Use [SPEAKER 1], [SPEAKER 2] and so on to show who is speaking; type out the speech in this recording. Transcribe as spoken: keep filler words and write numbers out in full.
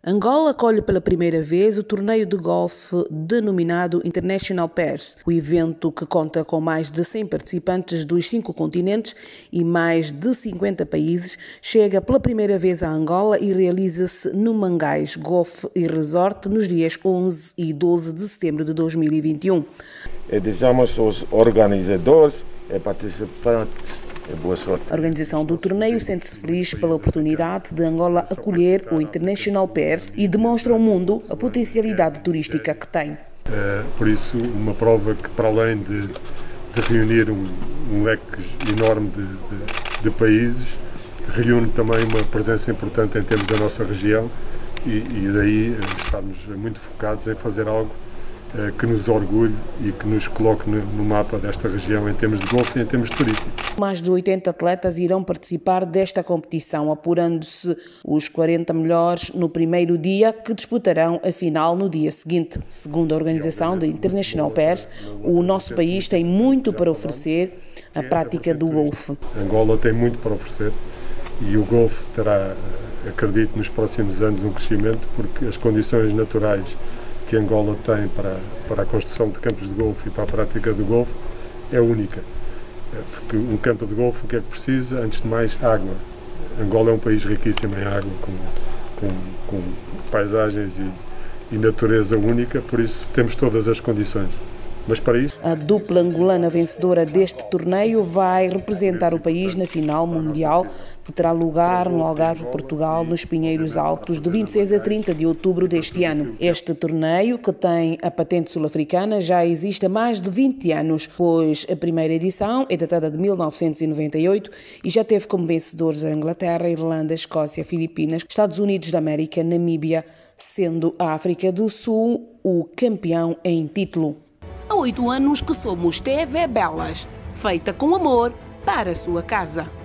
[SPEAKER 1] Angola acolhe pela primeira vez o torneio de golfe denominado International Pairs. O evento, que conta com mais de cem participantes dos cinco continentes e mais de cinquenta países, chega pela primeira vez a Angola e realiza-se no Mangais Golf e Resort nos dias onze e doze de setembro de dois mil e vinte e um.
[SPEAKER 2] E desejamos aos organizadores e participantes boa sorte.
[SPEAKER 1] A organização do torneio sente-se feliz pela oportunidade de Angola acolher o International Pairs e demonstra ao mundo a potencialidade turística que tem.
[SPEAKER 3] É, por isso, uma prova que, para além de, de reunir um, um leque enorme de, de, de países, reúne também uma presença importante em termos da nossa região e, e daí estamos muito focados em fazer algo é, que nos orgulhe e que nos coloque no, no mapa desta região em termos de golfe e em termos turísticos.
[SPEAKER 1] Mais de oitenta atletas irão participar desta competição, apurando-se os quarenta melhores no primeiro dia, que disputarão a final no dia seguinte. Segundo a organização da International Pairs, o nosso país tem muito para oferecer na prática do golfe.
[SPEAKER 3] Angola tem muito para oferecer e o golfe terá, acredito, nos próximos anos um crescimento, porque as condições naturais que Angola tem para, para a construção de campos de golfe e para a prática do golfe é única. Porque um campo de golfe, o que é que precisa? Antes de mais, água. Angola é um país riquíssimo em água, com, com, com paisagens e, e natureza única, por isso temos todas as condições. Mas para isso...
[SPEAKER 1] A dupla angolana vencedora deste torneio vai representar o país na final mundial, que terá lugar no Algarve, Portugal, nos Pinheiros Altos, de vinte e seis a trinta de outubro deste ano. Este torneio, que tem a patente sul-africana, já existe há mais de vinte anos, pois a primeira edição é datada de mil novecentos e noventa e oito e já teve como vencedores a Inglaterra, Irlanda, Escócia, Filipinas, Estados Unidos da América, Namíbia, sendo a África do Sul o campeão em título.
[SPEAKER 4] Há oito anos que somos T V Belas, feita com amor para a sua casa.